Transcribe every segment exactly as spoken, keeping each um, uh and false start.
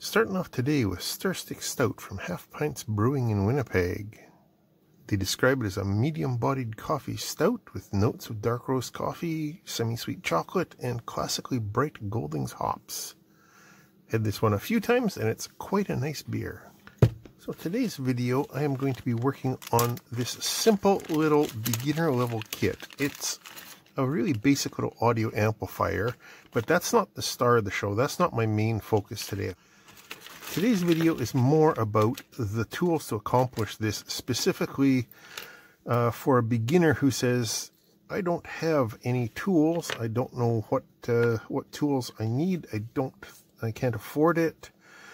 Starting off today with Stir Stick Stout from Half Pints Brewing in Winnipeg. They describe it as a medium-bodied coffee stout with notes of dark roast coffee, semi-sweet chocolate, and classically bright Goldings hops. Had this one a few times, and it's quite a nice beer. So today's video, I am going to be working on this simple little beginner-level kit. It's a really basic little audio amplifier, but that's not the star of the show. That's not my main focus today. Today's video is more about the tools to accomplish this, specifically uh, for a beginner who says, I don't have any tools, I don't know what uh, what tools I need, I don't, I can't afford it.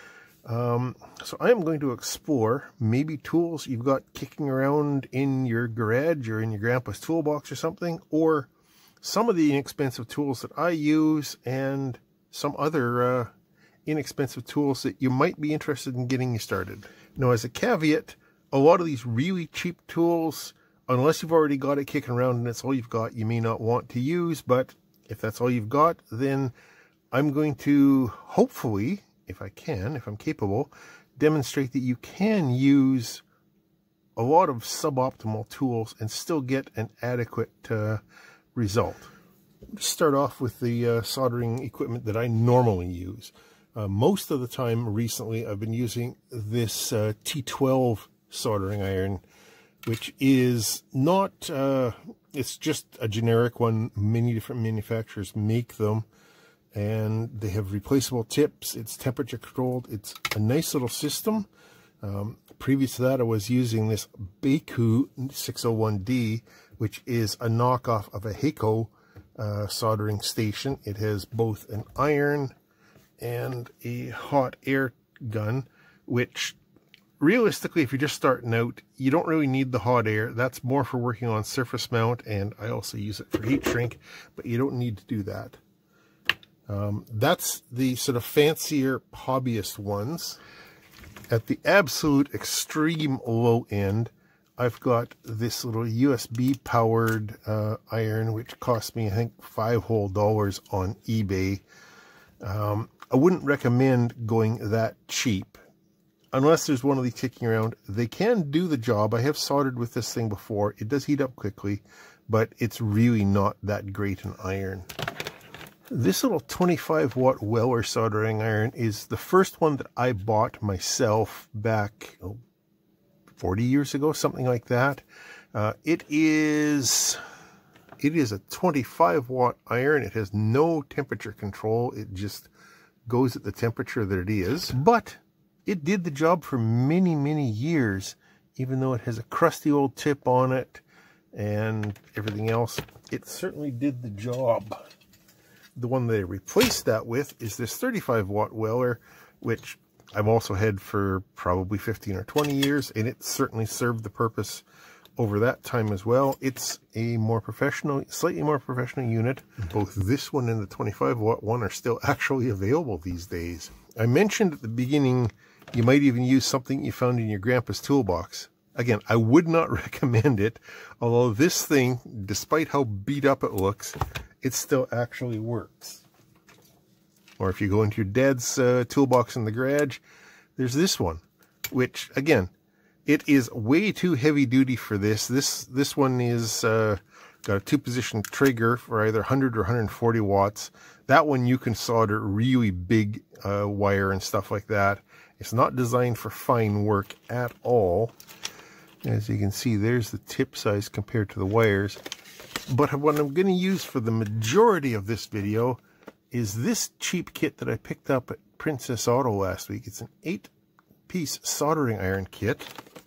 Um, so I am going to explore maybe tools you've got kicking around in your garage or in your grandpa's toolbox or something, or some of the inexpensive tools that I use and some other uh, inexpensive tools that you might be interested in getting you started. Now, as a caveat, a lot of these really cheap tools, unless you've already got it kicking around and that's all you've got, you may not want to use. But if that's all you've got, then I'm going to hopefully, if I can, if I'm capable, demonstrate that you can use a lot of suboptimal tools and still get an adequate uh, result. Let's start off with the uh, soldering equipment that I normally use. Uh, most of the time recently, I've been using this uh, T twelve soldering iron, which is not, uh, it's just a generic one. Many different manufacturers make them, and they have replaceable tips. It's temperature controlled. It's a nice little system. Um, previous to that, I was using this Baku six oh one D, which is a knockoff of a Heiko uh, soldering station. It has both an iron and a hot air gun, which realistically, if you're just starting out, you don't really need the hot air. That's more for working on surface mount, and I also use it for heat shrink, but you don't need to do that. Um, that's the sort of fancier hobbyist ones. At the absolute extreme low end, I've got this little U S B powered uh, iron, which cost me, I think, five whole dollars on eBay. Um, I wouldn't recommend going that cheap unless there's one of these kicking around. They can do the job. I have soldered with this thing before. It does heat up quickly, but it's really not that great an iron. This little twenty-five watt Weller soldering iron is the first one that I bought myself back oh, forty years ago, something like that. Uh, it is... It is a twenty-five watt iron. It has no temperature control. It just goes at the temperature that it is. But it did the job for many, many years, even though it has a crusty old tip on it and everything else. It certainly did the job. The one that I replaced that with is this thirty-five watt Weller, which I've also had for probably fifteen or twenty years, and it certainly served the purpose over that time as well. It's a more professional, slightly more professional unit. Both this one and the twenty-five watt one are still actually available these days. I mentioned at the beginning, you might even use something you found in your grandpa's toolbox. Again, I would not recommend it, although this thing, despite how beat up it looks, it still actually works. Or if you go into your dad's uh, toolbox in the garage, there's this one, which, again, it is way too heavy duty for this. This this one is uh, got a two-position trigger for either one hundred or one hundred forty watts. That one you can solder really big uh, wire and stuff like that. It's not designed for fine work at all. As you can see, there's the tip size compared to the wires. But what I'm going to use for the majority of this video is this cheap kit that I picked up at Princess Auto last week. It's an eight-piece soldering iron kit.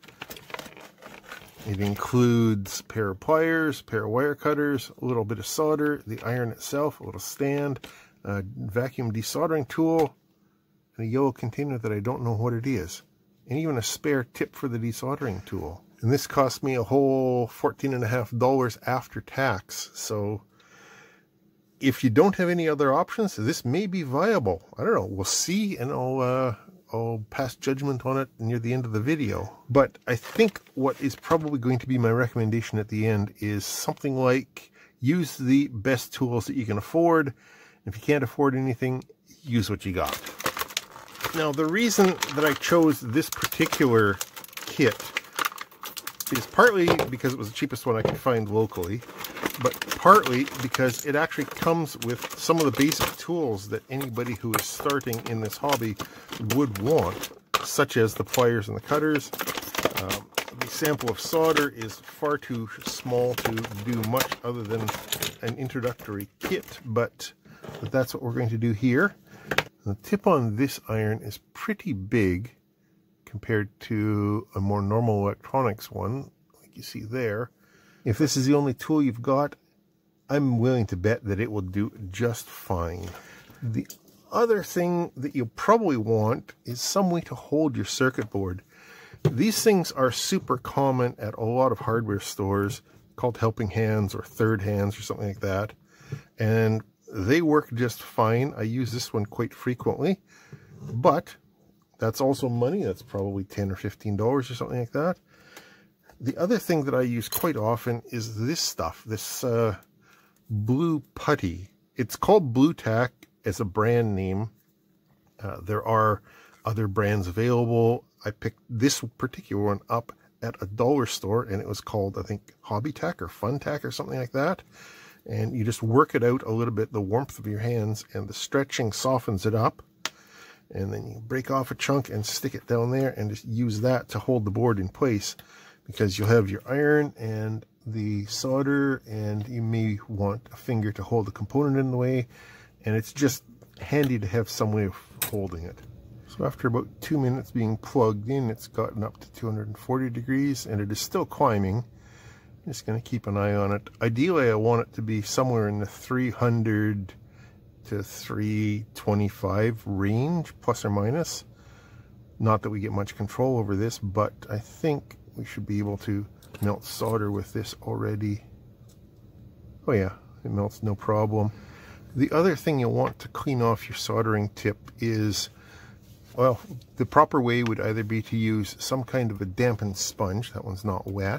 It includes a pair of pliers, a pair of wire cutters, a little bit of solder, the iron itself, a little stand, a vacuum desoldering tool, and a yellow container that I don't know what it is, and even a spare tip for the desoldering tool. And this cost me a whole fourteen and a half dollars after tax. So if you don't have any other options, this may be viable. I don't know. We'll see, and I'll uh, I'll pass judgment on it near the end of the video. But I think what is probably going to be my recommendation at the end is something like use the best tools that you can afford. If you can't afford anything, use what you got. Now, the reason that I chose this particular kit is partly because it was the cheapest one I could find locally, but partly because it actually comes with some of the basic tools that anybody who is starting in this hobby would want, such as the pliers and the cutters. Um, the sample of solder is far too small to do much other than an introductory kit, but, but that's what we're going to do here. The tip on this iron is pretty big compared to a more normal electronics one, like you see there. If this is the only tool you've got, I'm willing to bet that it will do just fine. The other thing that you'll probably want is some way to hold your circuit board. These things are super common at a lot of hardware stores called helping hands or third hands or something like that. And they work just fine. I use this one quite frequently, but that's also money. That's probably ten or fifteen dollars or something like that. The other thing that I use quite often is this stuff, this uh, blue putty. It's called Blu Tack as a brand name. Uh, there are other brands available. I picked this particular one up at a dollar store, and it was called, I think, Hobby Tack or Fun Tack or something like that. And you just work it out a little bit, the warmth of your hands, and the stretching softens it up. And then you break off a chunk and stick it down there and just use that to hold the board in place, because you'll have your iron and the solder, and you may want a finger to hold the component in the way, and it's just handy to have some way of holding it. So after about two minutes being plugged in, it's gotten up to two hundred forty degrees, and it is still climbing. I'm just going to keep an eye on it. Ideally, I want it to be somewhere in the three hundred to three twenty-five range, plus or minus. Not that we get much control over this, but I think we should be able to melt solder with this already. Oh yeah, it melts no problem. The other thing you'll want to clean off your soldering tip is, well, the proper way would either be to use some kind of a dampened sponge, that one's not wet,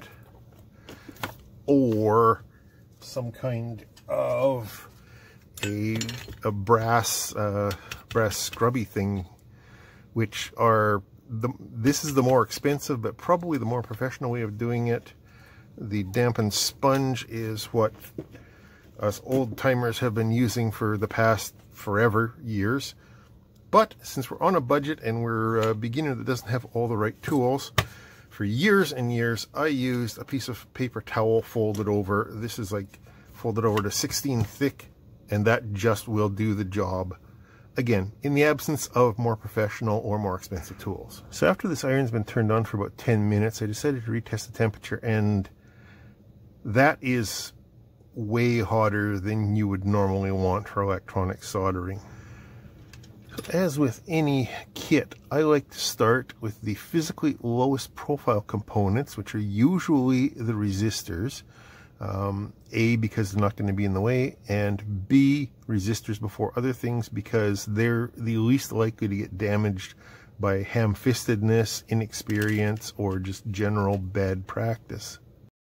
or some kind of a, a brass uh, brass scrubby thing, which are the, this is the more expensive but probably the more professional way of doing it. The dampened sponge is what us old timers have been using for the past forever years. But since we're on a budget and we're a beginner that doesn't have all the right tools, for years and years I used a piece of paper towel folded over. This is like folded over to sixteen thick, and that just will do the job. Again, in the absence of more professional or more expensive tools. So after this iron's been turned on for about ten minutes, I decided to retest the temperature, and that is way hotter than you would normally want for electronic soldering. As with any kit, I like to start with the physically lowest profile components, which are usually the resistors. Um, A, because they're not going to be in the way, and B, resistors before other things because they're the least likely to get damaged by ham-fistedness, inexperience, or just general bad practice.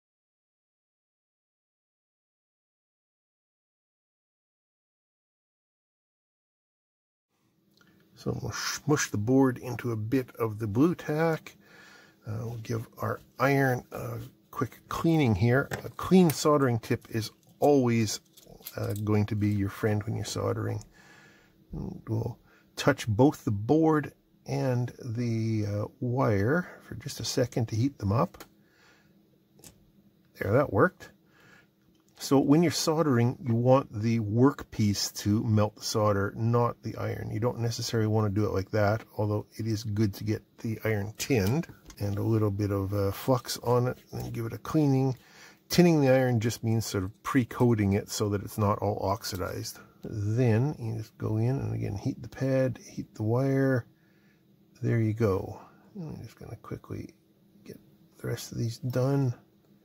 So we'll smush the board into a bit of the Blu Tack. Uh, we'll give our iron a quick cleaning here. A clean soldering tip is always uh, going to be your friend when you're soldering. And we'll touch both the board and the uh, wire for just a second to heat them up. There, that worked. So when you're soldering, you want the workpiece to melt the solder, not the iron. You don't necessarily want to do it like that, although it is good to get the iron tinned and a little bit of uh, flux on it, and then give it a cleaning. Tinning the iron just means sort of pre-coating it so that it's not all oxidized. Then you just go in and again heat the pad, heat the wire. There you go. I'm just going to quickly get the rest of these done.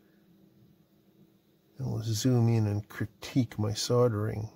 And we'll zoom in and critique my soldering.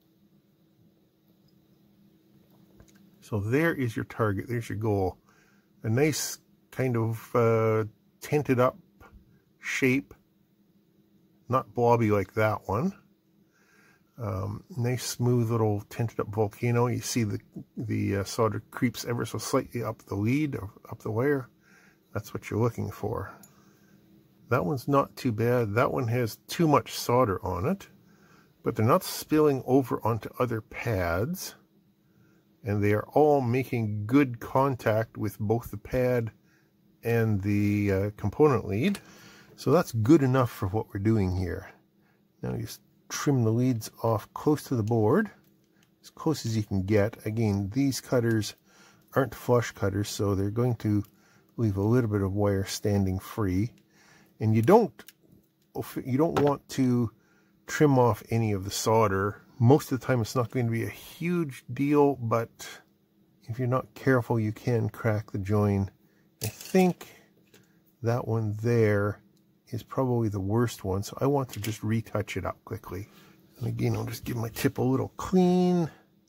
So there is your target. There's your goal. A nice kind of uh, tinted up shape. Not blobby like that one. Um, nice smooth little tinted up volcano. You see the, the uh, solder creeps ever so slightly up the lead, or up the wire. That's what you're looking for. That one's not too bad. That one has too much solder on it, but they're not spilling over onto other pads. And they are all making good contact with both the pad and the uh, component lead. So that's good enough for what we're doing here. Now you just trim the leads off close to the board, as close as you can get. Again, these cutters aren't flush cutters, so they're going to leave a little bit of wire standing free. And you don't, you don't want to trim off any of the solder. Most of the time it's not going to be a huge deal, but if you're not careful, you can crack the join. I think that one there is probably the worst one, so I want to just retouch it up quickly. And again, I'll just give my tip a little clean.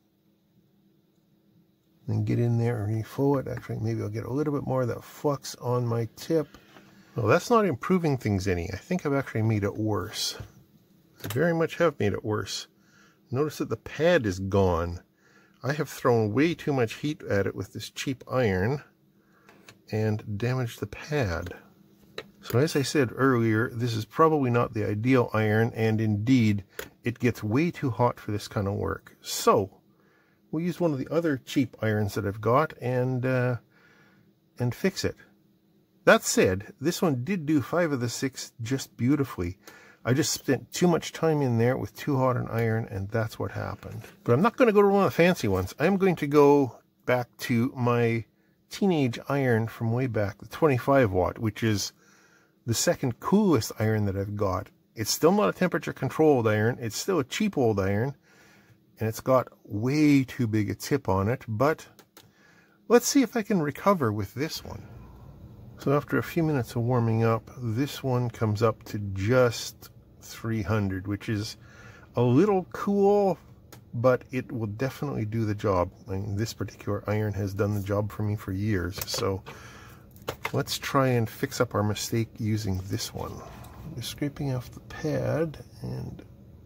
Then get in there and reflow it. Actually, maybe I'll get a little bit more of that flux on my tip. Well, that's not improving things any. I think I've actually made it worse. I very much have made it worse. Notice that the pad is gone. I have thrown way too much heat at it with this cheap iron and damaged the pad. So as I said earlier, this is probably not the ideal iron, and indeed it gets way too hot for this kind of work. So we'll use one of the other cheap irons that I've got and uh, and fix it. That said, this one did do five of the six just beautifully. I just spent too much time in there with too hot an iron, and that's what happened. But I'm not going to go to one of the fancy ones. I'm going to go back to my teenage iron from way back, the twenty-five watt, which is the second coolest iron that I've got. It's still not a temperature controlled iron. It's still a cheap old iron, and it's got way too big a tip on it, but let's see if I can recover with this one. So after a few minutes of warming up, this one comes up to just three hundred, which is a little cool, but it will definitely do the job. I mean, this particular iron has done the job for me for years, so let's try and fix up our mistake using this one. Just scraping off the pad and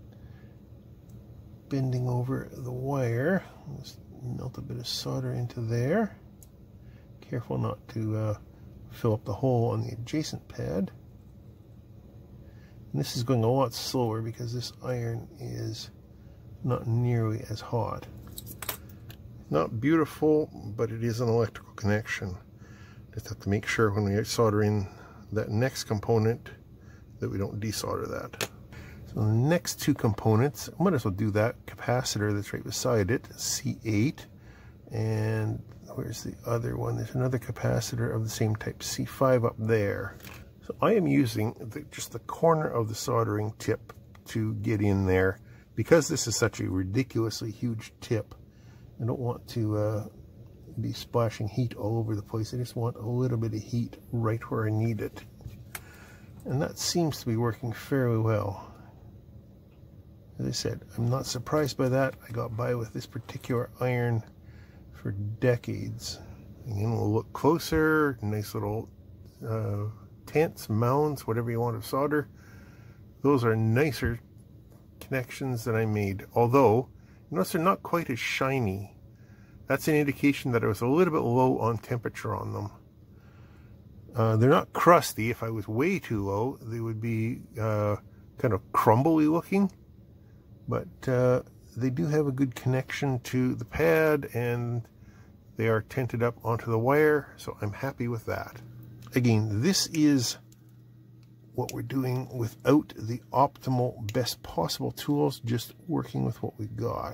bending over the wire. Let's melt a bit of solder into there. Careful not to uh, fill up the hole on the adjacent pad. And this is going a lot slower because this iron is not nearly as hot. Not beautiful, but it is an electrical connection. Just have to make sure when we solder in that next component that we don't desolder that. So the next two components, I might as well do that capacitor that's right beside it, C eight, and where's the other one? There's another capacitor of the same type, C five, up there. So I am using the, just the corner of the soldering tip to get in there. Because this is such a ridiculously huge tip, I don't want to uh, be splashing heat all over the place. I just want a little bit of heat right where I need it. And that seems to be working fairly well. As I said, I'm not surprised by that. I got by with this particular iron for decades. Again, we'll look closer. Nice little uh, tents, mounds, whatever you want to solder. Those are nicer connections that I made. Although, notice they're not quite as shiny. That's an indication that I was a little bit low on temperature on them. Uh, they're not crusty. If I was way too low, they would be uh, kind of crumbly looking. But uh, they do have a good connection to the pad, and they are tented up onto the wire, so I'm happy with that. Again, this is what we're doing without the optimal, best possible tools, just working with what we got.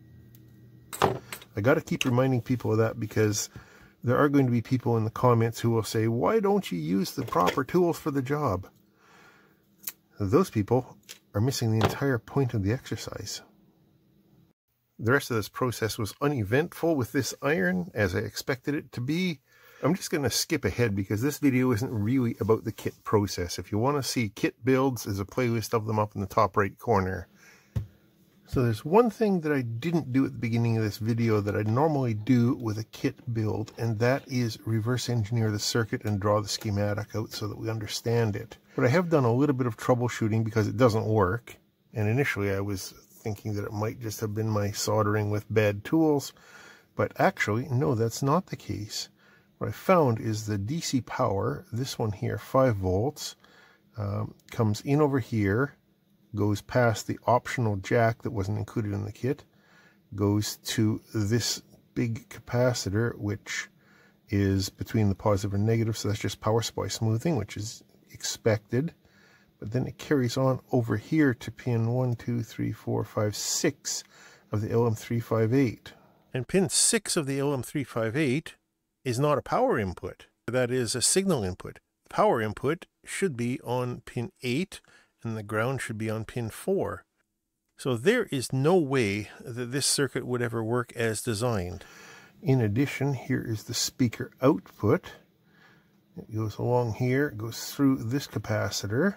I got to keep reminding people of that, because there are going to be people in the comments who will say, why don't you use the proper tools for the job? Those people are missing the entire point of the exercise. The rest of this process was uneventful with this iron, as I expected it to be. I'm just going to skip ahead because this video isn't really about the kit process. If you want to see kit builds, there's a playlist of them up in the top right corner. So there's one thing that I didn't do at the beginning of this video that I normally do with a kit build, and that is reverse engineer the circuit and draw the schematic out so that we understand it. But I have done a little bit of troubleshooting because it doesn't work, and initially I was thinking that it might just have been my soldering with bad tools. But actually, no, that's not the case. What I found is the D C power, this one here, five volts, um, comes in over here, goes past the optional jack that wasn't included in the kit, goes to this big capacitor, which is between the positive and negative, so that's just power supply smoothing, which is expected. But then it carries on over here to pin one, two, three, four, five, six of the L M three fifty-eight. And pin six of the L M three fifty-eight is not a power input. That is a signal input. The power input should be on pin eight, and the ground should be on pin four. So there is no way that this circuit would ever work as designed. In addition, here is the speaker output. It goes along here, it goes through this capacitor,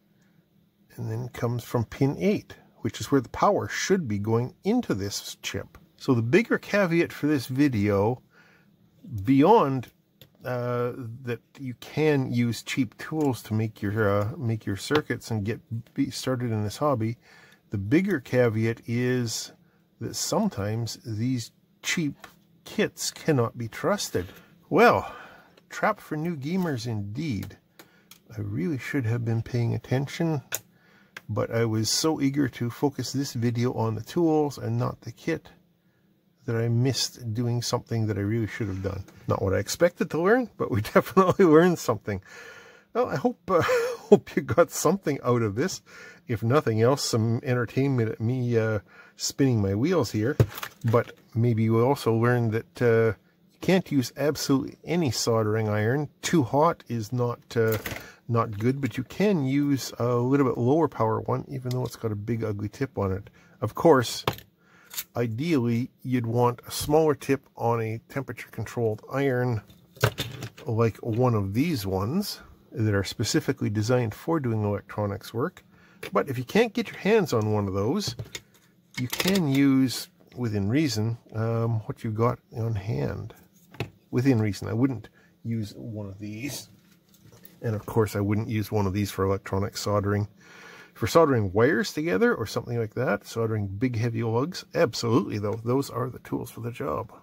and then comes from pin eight, which is where the power should be going into this chip. So the bigger caveat for this video, beyond uh, that you can use cheap tools to make your uh, make your circuits and get be started in this hobby, the bigger caveat is that sometimes these cheap kits cannot be trusted. Well, trap for new gamers indeed. I really should have been paying attention, but I was so eager to focus this video on the tools and not the kit that I missed doing something that I really should have done. Not what I expected to learn, but we definitely learned something. Well, I hope uh, hope you got something out of this. If nothing else, some entertainment at me uh, spinning my wheels here. But maybe you also learned that uh, you can't use absolutely any soldering iron. Too hot is not uh, not good, but you can use a little bit lower power one, even though it's got a big ugly tip on it. Of course, ideally, you'd want a smaller tip on a temperature-controlled iron, like one of these ones, that are specifically designed for doing electronics work. But if you can't get your hands on one of those, you can use, within reason, um, what you've got on hand. Within reason. I wouldn't use one of these. And of course, I wouldn't use one of these for electronic soldering. For soldering wires together or something like that, soldering big heavy lugs, absolutely though, those are the tools for the job.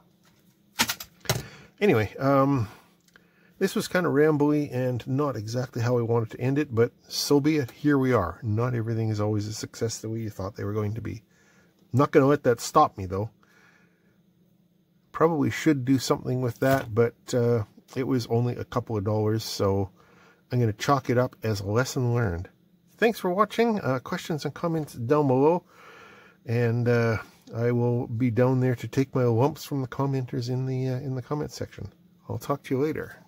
Anyway, um, this was kind of rambly and not exactly how I wanted to end it, but so be it. Here we are. Not everything is always a success the way you thought they were going to be. I'm not going to let that stop me though. Probably should do something with that, but uh, it was only a couple of dollars, so I'm going to chalk it up as a lesson learned. Thanks for watching. Uh, questions and comments down below. And uh, I will be down there to take my lumps from the commenters in the uh, in the comment section. I'll talk to you later.